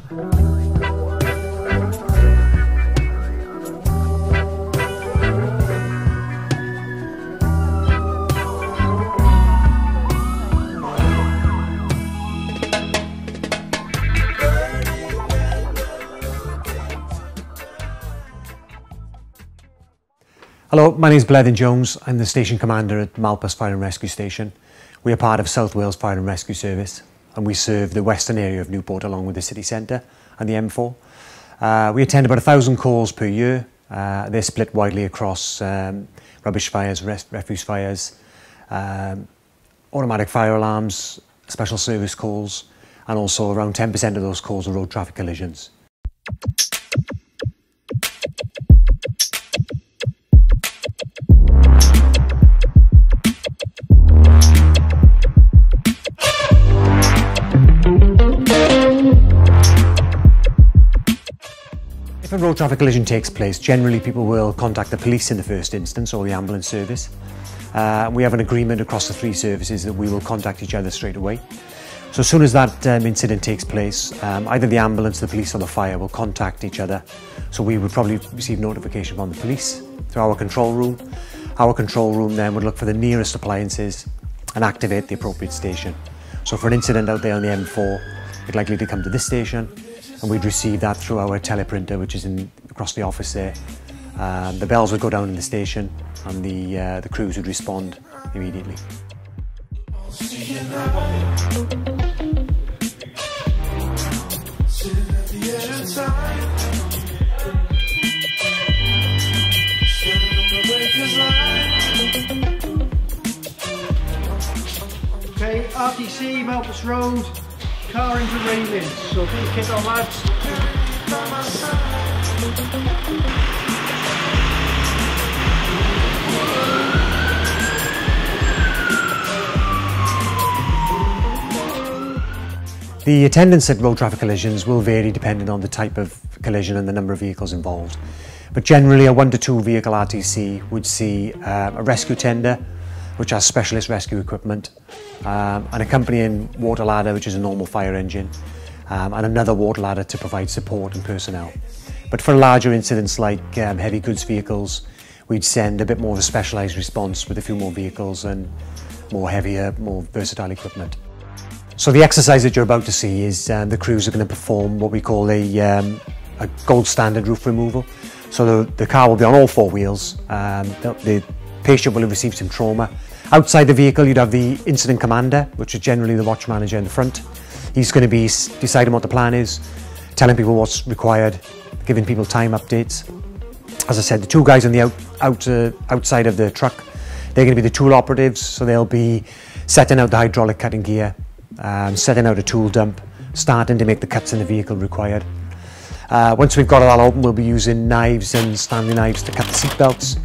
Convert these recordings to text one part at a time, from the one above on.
Hello, my name is Bleddyn Jones. I'm the Station Commander at Malpas Fire Station. We are part of South Wales Fire and Rescue Service, and we serve the western area of Newport along with the city centre and the M4. We attend about 1,000 calls per year. They're split widely across rubbish fires, refuse fires, automatic fire alarms, special service calls, and also around 10% of those calls are road traffic collisions. If a road traffic collision takes place, generally people will contact the police in the first instance or the ambulance service. We have an agreement across the three services that we will contact each other straight away. So as soon as that incident takes place, either the ambulance, the police or the fire will contact each other. So we would probably receive notification from the police through our control room. Our control room then would look for the nearest appliances and activate the appropriate station. So for an incident out there on the M4, it's likely to come to this station, and we'd receive that through our teleprinter, which is across the office there. The bells would go down in the station, and the crews would respond immediately. Okay, RTC, Malpas Road, car into railings, so get your kit on, lads. The attendance at road traffic collisions will vary depending on the type of collision and the number of vehicles involved. But generally a 1 to 2 vehicle RTC would see a rescue tender, which has specialist rescue equipment, an accompanying water ladder, which is a normal fire engine, and another water ladder to provide support and personnel. But for larger incidents like heavy goods vehicles, we'd send a bit more of a specialised response with a few more vehicles and more heavier, more versatile equipment. So the exercise that you're about to see is the crews are going to perform what we call a gold standard roof removal. So the car will be on all four wheels. The patient will have received some trauma. Outside the vehicle you'd have the incident commander, which is generally the watch manager in the front. He's going to be deciding what the plan is, telling people what's required, giving people time updates. As I said, the two guys on the outside of the truck, they're going to be the tool operatives, so they'll be setting out the hydraulic cutting gear, setting out a tool dump, starting to make the cuts in the vehicle required. Once we've got it all open, we'll be using knives and Stanley knives to cut the seat belts.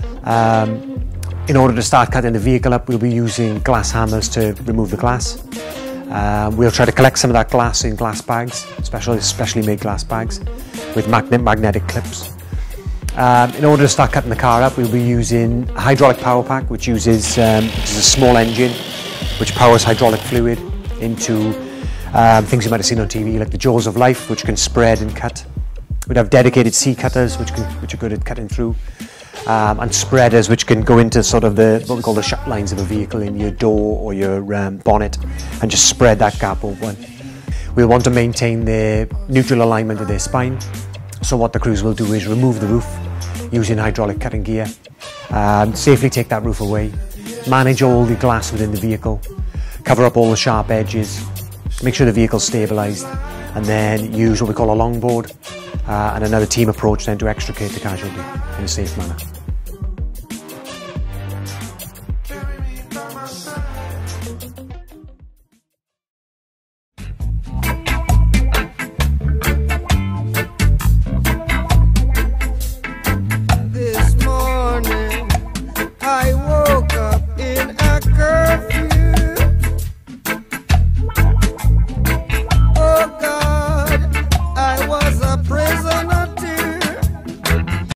In order to start cutting the vehicle up, we'll be using glass hammers to remove the glass. We'll try to collect some of that glass in glass bags, specially made glass bags, with magnetic clips. In order to start cutting the car up, we'll be using a hydraulic power pack, which is a small engine which powers hydraulic fluid into things you might have seen on TV, like the jaws of life, which can spread and cut. We'd have dedicated C cutters, which are good at cutting through. And spreaders, which can go into sort of what we call the shut lines of a vehicle in your door or your bonnet, and just spread that gap open. We'll want to maintain the neutral alignment of their spine. So what the crews will do is remove the roof using hydraulic cutting gear, safely take that roof away, manage all the glass within the vehicle, cover up all the sharp edges, make sure the vehicle's stabilised, and then use what we call a longboard and another team approach then to extricate the casualty in a safe manner.